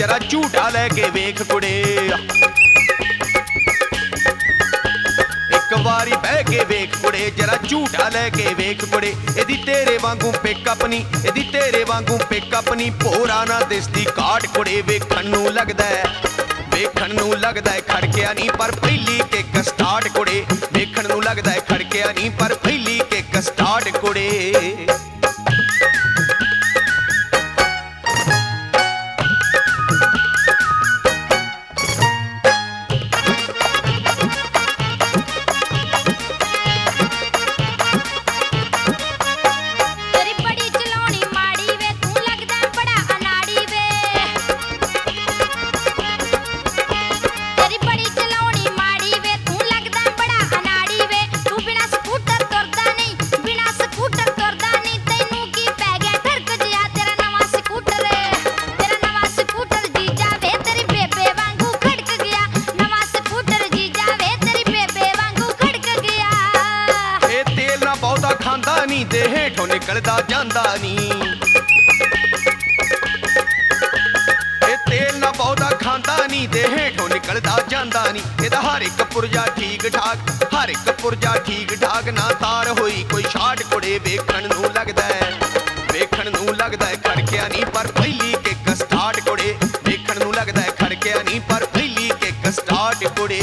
जरा झूटा लैके वेख कुड़े। एक बारी बह के वेख कुड़े जरा झूटा लैके वेख कुड़े। इहदी तेरे वांगू पिकअप नी, इहदी तेरे वांगू पिकअप नी, भोरा ना दिसदी काट कुड़े। वेखण नूं लगदा है, वेखण नूं लगदा है खड़किया नी पर पहली किक स्टार्ट कुड़े। वेखण नूं लगदा है खड़किया नी पर पहली किक स्टार्ट कुड़े। ते हेठों निकलदा जांदा नी, तेल ना बहुता खांदा नी ते हेठों निकलदा जांदा नी। इहदा हर एक पुरजा ठीक ठाक, हर एक पुरजा ठीक ठाक, ना तार होई कोई शाट कुड़े। वेखण नूं लगदा है, वेखण नूं लगदा है खड़किया नी पर पहली किक स्टार्ट कुड़े। वेखण नूं लगदा है खड़किया नी पर पहली किक स्टार्ट कुड़े।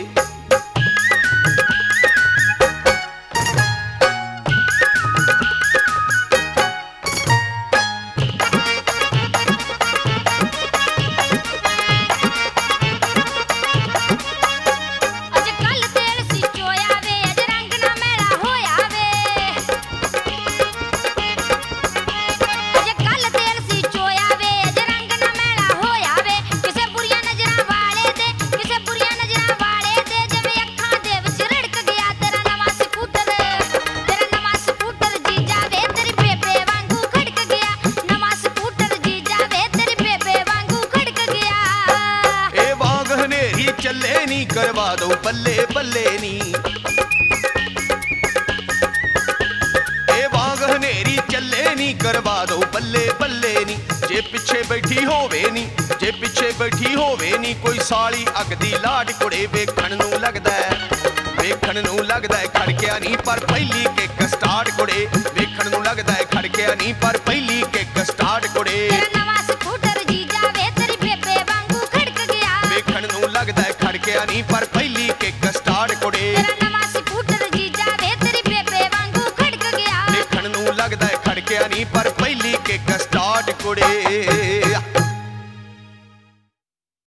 चले नी करवा दो बल्ले बल्ले नी, ए वांग हनेरी चले नी करवा दो बल्ले बल्ले नी। जे पिछे बैठी होवे नी, जे पिछे बैठी होवे नी कोई साली अग दी लाड कुड़े। वेखण नूं लगदा है, वेखण नूं लगदा है खड़किया नी पर पहली किक स्टार्ट कुड़े। वेखण नूं लगदा है खड़किया नी पर पहली किक स्टार्ट कुड़े। वेखण नूं लगदा है खड़किया नी पर पहली किक स्टार्ट कुड़े। वेखण नूं लगदा है खड़किया नी पर पहली किक स्टार्ट कुड़े।